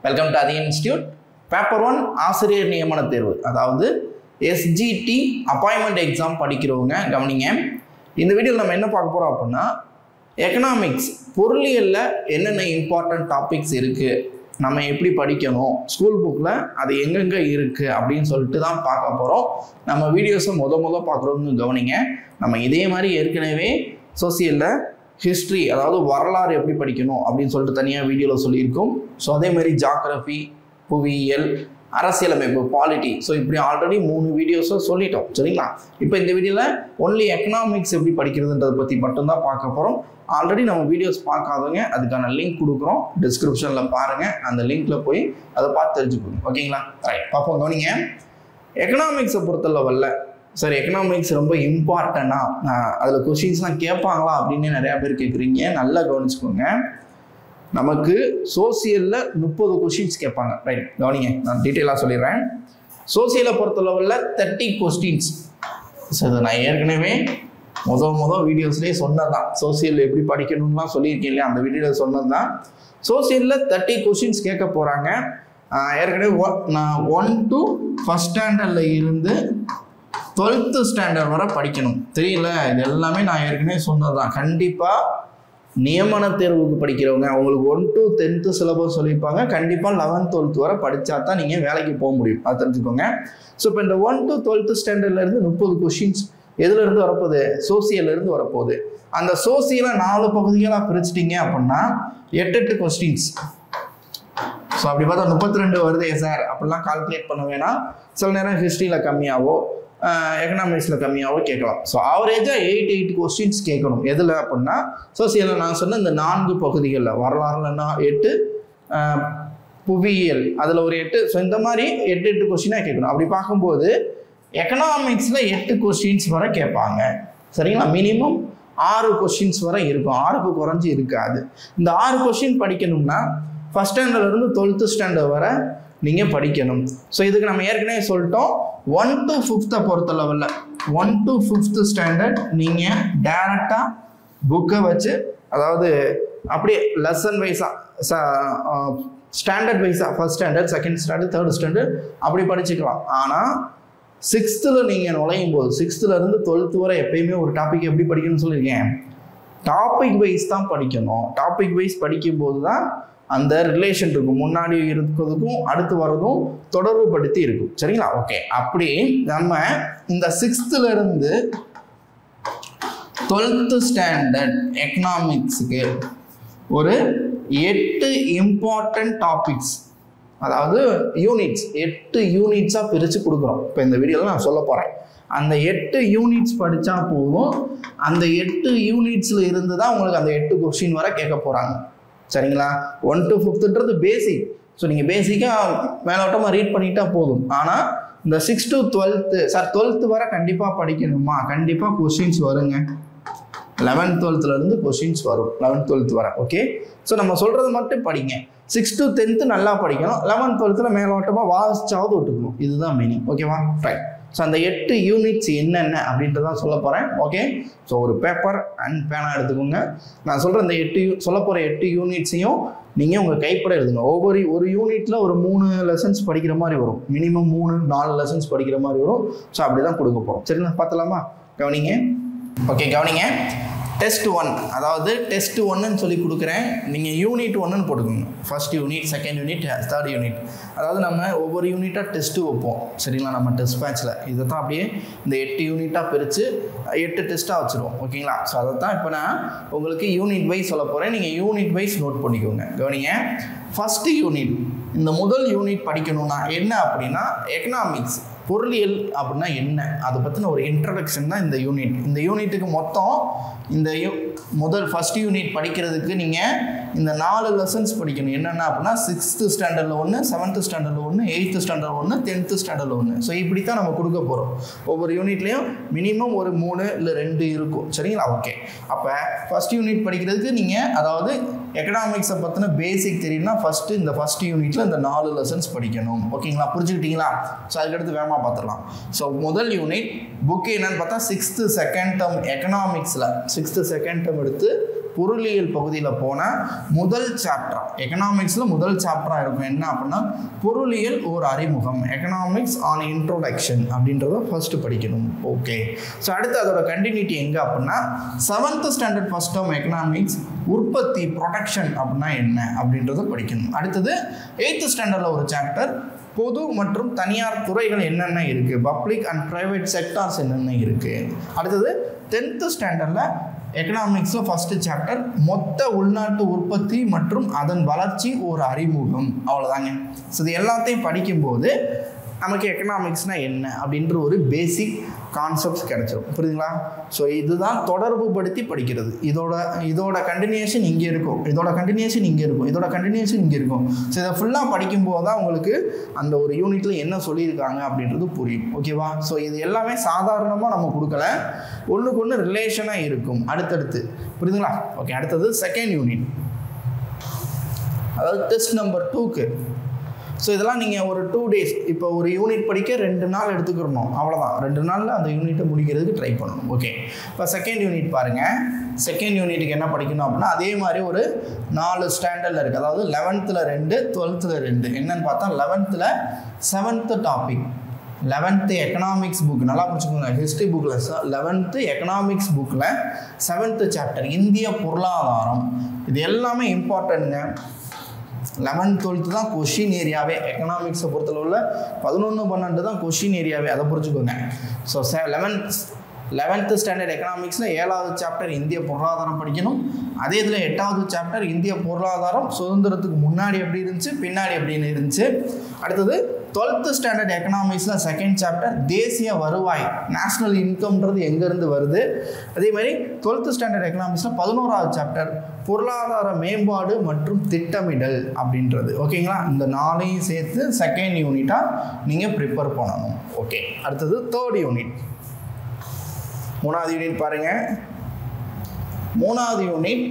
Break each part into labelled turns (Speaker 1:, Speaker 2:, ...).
Speaker 1: Welcome to the institute. Paper 1 ஆசிரியர் நியமன தேர்வு, அதாவது எஸ்ஜிடி அப்பாயின்மெண்ட் எக்ஸாம் படிக்கிறவங்க கவனிங்க. இந்த வீடியோவில் நம்ம என்ன பார்க்க போகிறோம் அப்படின்னா, எக்கனாமிக்ஸ் பொருளியலில் என்னென்ன இம்பார்ட்டன்ட் டாபிக்ஸ் இருக்குது, நம்ம எப்படி படிக்கணும், ஸ்கூல் புக்கில் அது எங்கெங்கே இருக்குது அப்படின்னு சொல்லிட்டு தான் பார்க்க போகிறோம். நம்ம வீடியோஸை முத பார்க்குறவங்க கவனிங்க. நம்ம இதே மாதிரி ஏற்கனவே சோசியலில் ஹிஸ்ட்ரி, அதாவது வரலாறு எப்படி படிக்கணும் அப்படின்னு சொல்லிட்டு தனியாக வீடியோவில் சொல்லியிருக்கோம். ஸோ அதே மாதிரி ஜாகிரஃபி, புவியியல், அரசியலமைப்பு, பாலிட்டி, ஸோ இப்படி ஆல்ரெடி 3 வீடியோஸை சொல்லிட்டோம். சரிங்களா? இப்போ இந்த வீடியோவில் ஒன்லி எக்கனாமிக்ஸ் எப்படி படிக்கிறதுன்றதை பற்றி மட்டும்தான் பார்க்க போகிறோம். ஆல்ரெடி நம்ம வீடியோஸ் பார்க்காதவங்க அதுக்கான லிங்க் கொடுக்குறோம், டிஸ்கிரிப்ஷனில் பாருங்கள். அந்த லிங்க்கில் போய் அதை பார்த்து தெரிஞ்சுக்கணும். ஓகேங்களா? ரைட், பார்ப்போம். கவனிங்க. எக்கனாமிக்ஸை பொறுத்த லெவலில் சார் எக்கனாமிக்ஸ் ரொம்ப இம்பார்ட்டண்டா, அதில் கொஷின்ஸ்லாம் கேட்பாங்களா அப்படின்னு நிறையா பேர் கேட்குறீங்க. நல்லா கவனிச்சுக்கோங்க. நமக்கு சோசியலில் 30 கொஷின்ஸ் கேட்பாங்க. ரைட், கவனிங்க, நான் டீட்டெயிலாக சொல்லிடுறேன். சோசியலை பொறுத்த லெவலில் 30 கொஸ்டின்ஸ். ஸோ இதை நான் ஏற்கனவே முதல் வீடியோஸ்லேயே சொன்னது தான். சோசியல் எப்படி படிக்கணும்லாம் சொல்லியிருக்கேன் இல்லையா, அந்த வீடியோவில் சொன்னது தான். சோசியலில் 30 கொஷின்ஸ் கேட்க போகிறாங்க. ஏற்கனவே நான் 1 to 1st ஸ்டாண்டர்டில் இருந்து 12th ஸ்டாண்டர்ட் வரை படிக்கணும். தெரியல, இது எல்லாமே நான் ஏற்கனவே சொன்னது தான். கண்டிப்பாக நியமன தேர்வுக்கு படிக்கிறவங்க அவங்களுக்கு 1 to 10th சிலபஸ் சொல்லியிருப்பாங்க. கண்டிப்பாக 11th 12th வரை படித்தா தான் நீங்கள் வேலைக்கு போக முடியும். அது தெரிஞ்சுக்கோங்க. ஸோ இப்போ இந்த 1 to 12th ஸ்டாண்டர்ட்லேருந்து 30 கொஷின்ஸ் எதுலேருந்து வரப்போகுது? சோசியல்லேருந்து வரப்போகுது. அந்த சோசியலை 4 பகுதிகளாக பிரிச்சிட்டிங்க அப்படின்னா 8 கொஸ்டின்ஸ். ஸோ அப்படி பார்த்தா 32 வருதே சார் அப்படிலாம் கால்குலேட் பண்ண வேணாம். சில நேரம் ஹிஸ்ட்ரியில் கம்மியாகவோ எக்கனாமிக்ஸில் கம்மியாகவோ கேட்கலாம். ஸோ ஆவரேஜாக 8 கொஸ்டின்ஸ் கேட்கணும். எதில் அப்படின்னா சோசியலில் நான் சொன்ன இந்த 4 பகுதிகளில், வரலாறுலன்னா 8, புவியியல் அதில் ஒரு 8. ஸோ இந்த மாதிரி 8 கொஸ்டினாக கேட்கணும். அப்படி பார்க்கும்போது எக்கனாமிக்ஸில் 8 கொஸ்டின்ஸ் வரை கேட்பாங்க. சரிங்களா? மினிமம் 6 கொஸ்டின்ஸ் வரை இருக்கும். 6க்கு குறைஞ்சி இருக்காது. இந்த 6 கொஸ்டின் படிக்கணும்னா 1st ஸ்டாண்டர்ட்லேருந்து 12th ஸ்டாண்டர்ட் வரை நீங்கள் படிக்கணும். ஸோ இதுக்கு நம்ம ஏற்கனவே சொல்லிட்டோம். 1 to 5th பொறுத்த லெவலில் 1 to 5th ஸ்டாண்டர்ட் நீங்கள் டேரெக்டாக புக்கை வச்சு, அதாவது அப்படியே லெசன் வைஸாக, ஸ்டாண்டர்ட் வைஸாக 1st standard, 2nd standard, 3rd standard அப்படி படிச்சுக்கலாம். ஆனால் 6th நீங்கள் நுழையும் போது 6th-லேருந்து 12th வரை எப்பயுமே ஒரு டாபிக் எப்படி படிக்கணும்னு சொல்லியிருக்கேன், டாபிக் வைஸ் தான் படிக்கணும். டாபிக் வைஸ் படிக்கும்போது தான் அந்த ரிலேஷன் இருக்கும். முன்னாடி இருக்கிறதுக்கும் அடுத்து வர்றதும் தொடர்பு படுத்தி இருக்கும். சரிங்களா? ஓகே, அப்படி நம்ம இந்த 6th-லேருந்து 12th ஸ்டாண்டர்ட் எக்கனாமிக்ஸுக்கு ஒரு 8 இம்பார்ட்டன்ட் டாபிக்ஸ், அதாவது யூனிட்ஸ், 8 யூனிட்ஸாக பிரித்து கொடுக்குறோம். இப்போ இந்த வீடியோவில் நான் சொல்ல போகிறேன். அந்த 8 யூனிட்ஸ் படித்தா போதும். அந்த 8 யூனிட்ஸில் இருந்து தான் உங்களுக்கு அந்த 8 கொஸ்டின் வரை கேட்க போகிறாங்க. சரிங்களா? 1 to 5th பேசிக். ஸோ நீங்கள் பேசிக்காக மேலோட்டமாக ரீட் பண்ணிட்டா போதும். ஆனால் இந்த 6 to 12th, சார் 12th வரை கண்டிப்பாக படிக்கணுமா? கண்டிப்பாக கொஸ்டின்ஸ் வருங்க. 11th 12th கொஸ்டின்ஸ் வரும். 11th 12th வரை. ஓகே, ஸோ நம்ம சொல்கிறது மட்டும் படிங்க. 6 to 10th நல்லா படிக்கணும். 11th 12th மேலோட்டமாக வாசிச்சாவது விட்டுக்கணும். இதுதான் மீனிங். ஓகேவா? ரைட். ஸோ அந்த 8 யூனிட்ஸ் என்னென்ன அப்படின்றதான் சொல்ல போகிறேன். ஓகே, ஸோ ஒரு பேப்பர் அண்ட் பேனா எடுத்துக்கோங்க. நான் சொல்கிற இந்த 8 சொல்ல போகிற 8 யூனிட்ஸையும் நீங்கள் உங்கள் கைப்பட எழுதுங்க. ஒரு யூனிட்டில் ஒரு 3 லெசன்ஸ் படிக்கிற மாதிரி வரும். மினிமம் 3-4 லெசன்ஸ் படிக்கிற மாதிரி வரும். ஸோ அப்படி தான் கொடுக்க போகிறோம். சரிங்களா? பார்த்தலாமா? கவனிங்க. ஓகே, கவனிங்க. டெஸ்ட் 1, அதாவது டெஸ்ட் 1ன்னு சொல்லி கொடுக்குறேன். நீங்கள் யூனிட் 1ன்னு போட்டுக்கோங்க. 1st unit, 2nd unit, 3rd unit. அதாவது நம்ம ஒவ்வொரு யூனிட்டாக டெஸ்ட்டு வைப்போம். சரிங்களா? நம்ம டெஸ்ட் பேட்சில் இதை தான் அப்படியே இந்த 8 யூனிட்டாக பிரித்து 8 டெஸ்ட்டாக வச்சுருவோம். ஓகேங்களா? ஸோ அதை தான் இப்போ நான் உங்களுக்கு யூனிட் வைஸ் சொல்ல போகிறேன். நீங்கள் யூனிட் வைஸ் நோட் பண்ணிக்கோங்க. கவனிங்க. 1st யூனிட், இந்த முதல் யூனிட் படிக்கணும்னா என்ன அப்படின்னா, எக்கனாமிக்ஸ் பொருளியல் அப்படின்னா என்ன, அதை பற்றின ஒரு இன்ட்ரடக்ஷன் தான் இந்த யூனிட். இந்த யூனிட்டுக்கு மொத்தம் இந்த முதல் 1st யூனிட் படிக்கிறதுக்கு நீங்கள் இந்த 4 லெசன்ஸ் படிக்கணும். என்னென்ன அப்படின்னா 6th ஸ்டாண்டர்டில் 1, 7th ஸ்டாண்டர்டில் 1, 8th ஸ்டாண்டர்ட் 1, 10th ஸ்டாண்டர்டில் 1. ஸோ இப்படி தான் நம்ம கொடுக்க போகிறோம். ஒவ்வொரு யூனிட்லேயும் மினிமம் ஒரு 3 இல்லை 2 இருக்கும். சரிங்களா? ஓகே, அப்போ 1st யூனிட் படிக்கிறதுக்கு நீங்கள், அதாவது எக்கனாமிக்ஸை பற்றின பேசிக் தெரியும்னா ஃபஸ்ட்டு இந்த 1st யூனிட்டில் இந்த 4 லெசன்ஸ் படிக்கணும். ஓகேங்களா? புரிஞ்சுக்கிட்டீங்களா? ஸோ அதுக்கடுத்து வேகமாக பார்த்துடலாம். ஸோ முதல் யூனிட் புக்கு என்னன்னு பார்த்தா 6th 2nd term எக்கனாமிக்ஸில் 6th 2nd term எடுத்து பொருளியல் பகுதியில் போனால் முதல் சாப்டர் எக்கனாமிக்ஸில் முதல் சாப்டராக இருக்கும் என்ன அப்படின்னா பொருளியல் ஒரு அறிமுகம், எக்கனாமிக்ஸ் ஆன் இன்ட்ரோடக்ஷன் அப்படின்றத ஃபர்ஸ்ட் படிக்கணும். ஓகே, ஸோ அடுத்து அதோட கண்டினியூட்டி எங்கே அப்படின்னா 7th standard first term economics உற்பத்தி ப்ரொடக்ஷன் அப்படின்னா என்ன அப்படின்றத படிக்கணும். அடுத்தது 8th ஸ்டாண்டர்டில் ஒரு சாப்டர் பொது மற்றும் தனியார் துறைகள் என்னென்ன இருக்குது, பப்ளிக் அண்ட் ப்ரைவேட் செக்டார்ஸ் என்னென்ன இருக்குது. அடுத்தது 10th ஸ்டாண்டர்டில் எக்கனாமிக்ஸில் ஃபஸ்ட்டு சாப்டர் மொத்த உள்நாட்டு உற்பத்தி மற்றும் அதன் வளர்ச்சி ஒரு அறிமுகம். அவ்வளோதாங்க. ஸோ இது எல்லாத்தையும் படிக்கும்போது நமக்கு எக்கனாமிக்ஸ்னால் என்ன அப்படின்ற ஒரு பேசிக் கான்செப்ட்ஸ் கிடைச்சிடும். புரியுதுங்களா? ஸோ இதுதான் தொடர்பு படுத்தி படிக்கிறது. இதோட கண்டினியூஷன் இங்கே இருக்கும், இதோட கண்டினியூஷன் இங்கே இருக்கும், இதோட கண்டினியூஷன் இங்கே இருக்கும். ஸோ இதை ஃபுல்லாக படிக்கும்போது தான் உங்களுக்கு அந்த ஒரு யூனிட்டில் என்ன சொல்லியிருக்காங்க அப்படின்றது புரியும். ஓகேவா? ஸோ இது எல்லாமே சாதாரணமாக நம்ம கொடுக்கல, ஒன்றுக்கு ஒன்று ரிலேஷனாக இருக்கும் அடுத்தடுத்து. புரியுதுங்களா? ஓகே, அடுத்தது செகண்ட் யூனிட், அதாவது டெஸ்ட் நம்பர் 2க்கு. ஸோ இதெல்லாம் நீங்கள் ஒரு 2 days, இப்போ ஒரு யூனிட் படிக்க 2 நாள் எடுத்துக்கிறணும், அவ்வளோதான். 2 நாளில் அந்த யூனிட்டை முடிக்கிறதுக்கு ட்ரை பண்ணணும். ஓகே, இப்போ செகண்ட் யூனிட் பாருங்கள். செகண்ட் யூனிட்டுக்கு என்ன படிக்கணும் அப்படின்னா அதே மாதிரி ஒரு 4 ஸ்டாண்டர்டில் இருக்குது. அதாவது 11th 2, 12th 2. என்னன்னு பார்த்தா 11th 7th topic, 11th economics book நல்லா பிடிச்சிக்கோங்க. ஹிஸ்ட்ரி புக்கில் 11th எக்கனாமிக்ஸ் புக்கில் 7th சாப்டர் இந்திய பொருளாதாரம். இது எல்லாமே இம்பார்ட்டன்ட்ங்க. 11th 12th தான் கொஷின் ஏரியாவே. எக்கனாமிக்ஸை பொறுத்தளவில் 11 12 தான் கொஷின் ஏரியாவே, அதை புரிஞ்சுக்கோங்க. ஸோ 11th ஸ்டாண்டர்ட் எக்கனாமிக்ஸில் 7வது சாப்டர் இந்திய பொருளாதாரம் படிக்கணும். அதே இதில் 8வது சாப்டர் இந்திய பொருளாதாரம் சுதந்திரத்துக்கு முன்னாடி எப்படி இருந்துச்சு, பின்னாடி எப்படின்னு இருந்துச்சு. அடுத்தது 12th ஸ்டாண்டர்ட் எக்கனாமிக்ஸில் செகண்ட் சாப்டர் தேசிய வருவாய், நேஷ்னல் இன்கம்ன்றது எங்கேருந்து வருது. அதே மாதிரி 12th ஸ்டாண்டர்ட் எக்கனாமிக்ஸில் 11வது சாப்டர் பொருளாதார மேம்பாடு மற்றும் திட்டமிடல் அப்படின்றது. ஓகேங்களா? இந்த 4ஐயும் சேர்த்து செகண்ட் யூனிட்டாக நீங்கள் ப்ரிப்பேர் பண்ணணும். ஓகே, அடுத்தது தேர்ட் யூனிட். 3வது யூனிட் பாருங்கள். 3வது யூனிட்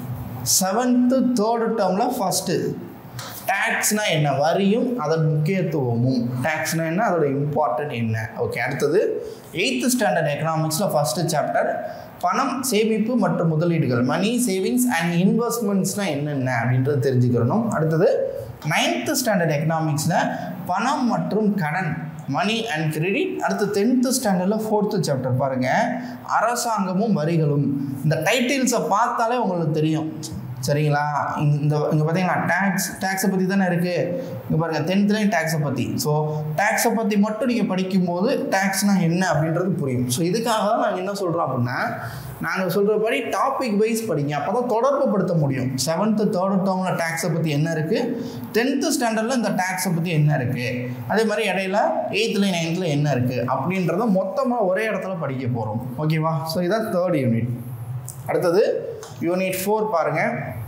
Speaker 1: 7th 3rd டேர்மில் ஃபஸ்ட்டு டேக்ஸ்னால் என்ன, வரியும் அதன் முக்கியத்துவமும். டேக்ஸ்னால் என்ன, அதோட இம்பார்ட்டன்ட் என்ன. ஓகே, அடுத்தது 8th ஸ்டாண்டர்ட் எக்கனாமிக்ஸில் ஃபஸ்ட்டு சாப்டர் பணம், சேமிப்பு மற்றும் முதலீடுகள், மணி சேவிங்ஸ் அண்ட் இன்வெஸ்ட்மெண்ட்ஸ்னால் என்னென்ன அப்படின்றது தெரிஞ்சுக்கிறணும். அடுத்தது 9th ஸ்டாண்டர்ட் எக்கனாமிக்ஸில் பணம் மற்றும் கடன், மணி அண்ட் கிரெடிட். அடுத்து 10th ஸ்டாண்டர்டில் 4th சாப்டர் பாருங்கள், அரசாங்கமும் வரிகளும். இந்த டைட்டில்ஸை பார்த்தாலே உங்களுக்கு தெரியும். சரிங்களா? இங்கே பார்த்தீங்கன்னா டேக்ஸை பற்றி தானே இருக்குது. இங்கே பாருங்கள் 10th டேக்ஸை பற்றி. ஸோ டேக்ஸை பற்றி மட்டும் நீங்கள் படிக்கும்போது டேக்ஸ்னால் என்ன அப்படின்றது புரியும். ஸோ இதுக்காக தான் நாங்கள் என்ன சொல்கிறோம் அப்படின்னா நாங்கள் சொல்கிறபடி டாபிக் வைஸ் படிங்க, அப்போ தான் தொடர்பு படுத்த முடியும். 7th 3rd டேர்மில் டேக்ஸை பற்றி என்ன இருக்குது, 10th ஸ்டாண்டர்டில் இந்த டேக்ஸை பற்றி என்ன இருக்குது, அதே மாதிரி இடையில 8th 9th என்ன இருக்குது அப்படின்றத மொத்தமாக ஒரே இடத்துல படிக்க போகிறோம். ஓகேவா? ஸோ இதான் 3rd யூனிட். அடுத்தது யூனிட் 4 பாருங்கள்.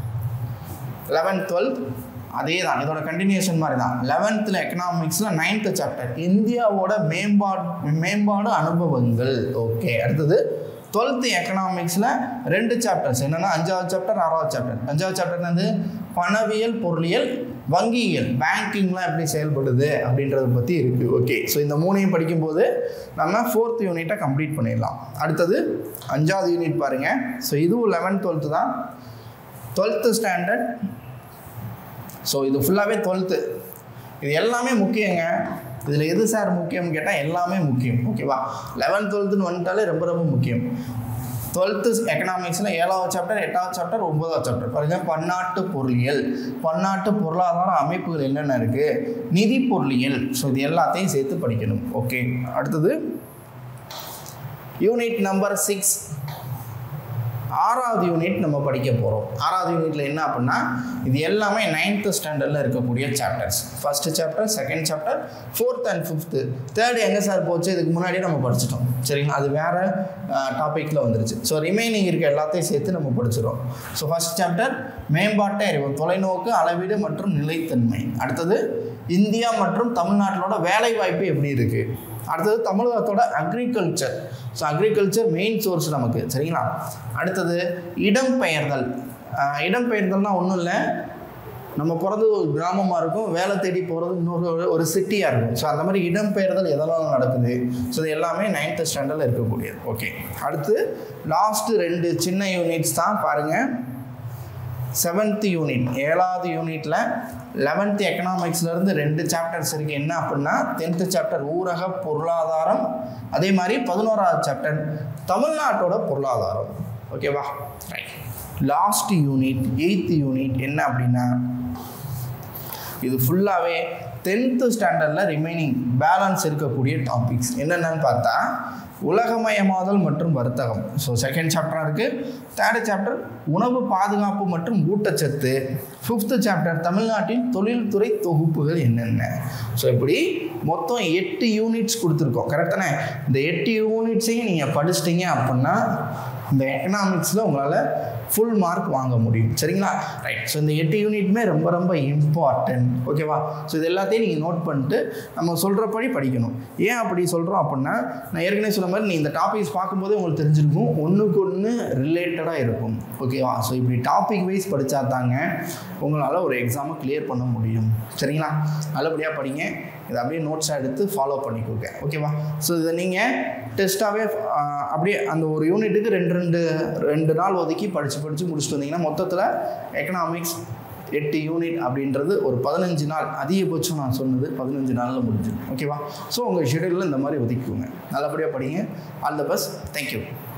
Speaker 1: 11th 12th அதே தான், இதோட கண்டினியூஷன் மாதிரி தான். 11th எக்கனாமிக்ஸில் 9th சாப்டர் இந்தியாவோட மேம்பாடு அனுபவங்கள். ஓகே, அடுத்தது 12th எக்கனாமிக்ஸில் 2 சாப்டர்ஸ் என்னென்னா 5வது சாப்டர் 6வது சாப்டர். 5வது சாப்டர் வந்து பணவியல், பொருளியல், வங்கியியல், பேங்கிங்லாம் எப்படி செயல்படுது அப்படின்றத பற்றி இருக்குது. ஓகே, ஸோ இந்த 3ஐயும் படிக்கும்போது நம்ம 4th யூனிட்டை கம்ப்ளீட் பண்ணிடலாம். அடுத்தது 5வது யூனிட் பாருங்கள். ஸோ இதுவும் 11th 12th தான். 12th standard. ஸோ இது ஃபுல்லாகவே 12th. இது எல்லாமே முக்கியங்க. இதில் எது சார் முக்கியம்னு கேட்டால் எல்லாமே முக்கியம். ஓகேவா? 11th 12th வந்துட்டாலே ரொம்ப ரொம்ப முக்கியம். 12th எக்கனாமிக்ஸில் 7வது சாப்டர் 8வது சாப்டர் 9வது சாப்டர் பாருங்கள். பன்னாட்டு பொருளியல், பன்னாட்டு பொருளாதார அமைப்புகள் என்னென்ன இருக்குது, நிதி பொருளியல். ஸோ இது எல்லாத்தையும் சேர்த்து படிக்கணும். ஓகே, அடுத்தது யூனிட் நம்பர் 6, 6வது யூனிட் நம்ம படிக்க போகிறோம். 6வது யூனிட்டில் என்ன அப்படின்னா இது எல்லாமே 9th ஸ்டாண்டர்டில் இருக்கக்கூடிய chapters. First chapter, second chapter, 4th and 5th. 3rd எங்கே சார் போச்சு, இதுக்கு முன்னாடியே நம்ம படிச்சிட்டோம். சரிங்களா? அது வேறு டாப்பிக்கில் வந்துருச்சு. ஸோ ரிமைனிங் இருக்க எல்லாத்தையும் சேர்த்து நம்ம படிச்சிடும். ஸோ ஃபஸ்ட் சாப்டர் மேம்பாட்டை அறிவு, தொலைநோக்கு, அளவீடு மற்றும் நிலைத்தன்மை. அடுத்தது இந்தியா மற்றும் தமிழ்நாட்டிலோட வேலை வாய்ப்பு எப்படி இருக்குது. அடுத்தது தமிழகத்தோட agriculture. So agriculture main source நமக்கு. சரிங்களா? அடுத்தது இடம்பெயர்தல். இடம்பெயர்தல்னால் ஒன்றும் இல்லை, நம்ம பிறந்து ஒரு கிராமமாக இருக்கும், வேலை தேடி போகிறது இன்னொரு ஒரு சிட்டியாக இருக்கும். ஸோ அந்த மாதிரி இடம்பெயர்தல் எதெல்லாம் நடக்குது, ஸோ இது எல்லாமே 9th ஸ்டாண்டர்டில் இருக்கக்கூடியது. ஓகே, அடுத்து லாஸ்ட்டு 2 சின்ன யூனிட்ஸ் தான் பாருங்கள். 7th யூனிட், 7வது யூனிட்டில் 11th எக்கனாமிக்ஸ்லேருந்து 2 சாப்டர்ஸ் இருக்குது. என்ன அப்படின்னா 10th சாப்டர் ஊரக பொருளாதாரம், அதே மாதிரி 11வது சாப்டர் தமிழ்நாட்டோட பொருளாதாரம். ஓகேவா, right. Last unit 8th unit என்ன அப்படின்னா இது ஃபுல்லாகவே 10th ஸ்டாண்டர்டில் ரிமைனிங் பேலன்ஸ் இருக்கக்கூடிய டாபிக்ஸ் என்னென்னு பார்த்தா உலகமயமாதல் மற்றும் வர்த்தகம். ஸோ 2nd சாப்டர் இருக்குது. 3rd சாப்டர் உணவு பாதுகாப்பு மற்றும் ஊட்டச்சத்து. 5th சாப்டர் தமிழ்நாட்டின் தொழில்துறை தொகுப்புகள் என்னென்ன. ஸோ இப்படி மொத்தம் 8 யூனிட்ஸ் கொடுத்துருக்கோம். கரெக்டானே? இந்த 8 யூனிட்ஸையும் நீங்கள் படிச்சிட்டிங்க அப்படின்னா இந்த எக்கனாமிக்ஸில் உங்களால் ஃபுல் மார்க் வாங்க முடியும். சரிங்களா, ரைட். ஸோ இந்த 8 யூனிட்டுமே ரொம்ப ரொம்ப இம்பார்ட்டன்ட். ஓகேவா, ஸோ இது எல்லாத்தையும் நீங்கள் நோட் பண்ணிட்டு நம்ம சொல்கிறபடி படிக்கணும். ஏன் அப்படி சொல்கிறோம் அப்படின்னா, நான் ஏற்கனவே சொன்ன மாதிரி நீ இந்த டாபிக்ஸ் பார்க்கும்போதே உங்களுக்கு தெரிஞ்சிருக்கும், ஒன்றுக்கு ஒன்று ரிலேட்டடாக இருக்கும். ஓகேவா, ஸோ இப்படி டாபிக் வைஸ் படித்தா தாங்க உங்களால் ஒரு எக்ஸாமை கிளியர் பண்ண முடியும். சரிங்களா, நல்லபடியாக படிங்க. இதை அப்படியே நோட்ஸாக எடுத்து ஃபாலோ பண்ணிக்கோங்க. ஓகேவா, ஸோ இதை நீங்கள் டெஸ்ட்டாகவே அப்படியே அந்த ஒரு யூனிட்டுக்கு 2 நாள் ஒதுக்கி படித்து முடிச்சுட்டு வந்தீங்கன்னா மொத்தத்தில் எக்கனாமிக்ஸ் 8 யூனிட் அப்படின்றது ஒரு 15 நாள் அதிகபட்சம். நான் சொன்னது 15 நாளில் முடிஞ்சிடும். ஓகேவா, ஸோ உங்கள் ஷெடியூலில் இந்த மாதிரி ஒதுக்கிக்கோங்க. நல்லபடியாக படிங்க. All the best. தேங்க்யூ.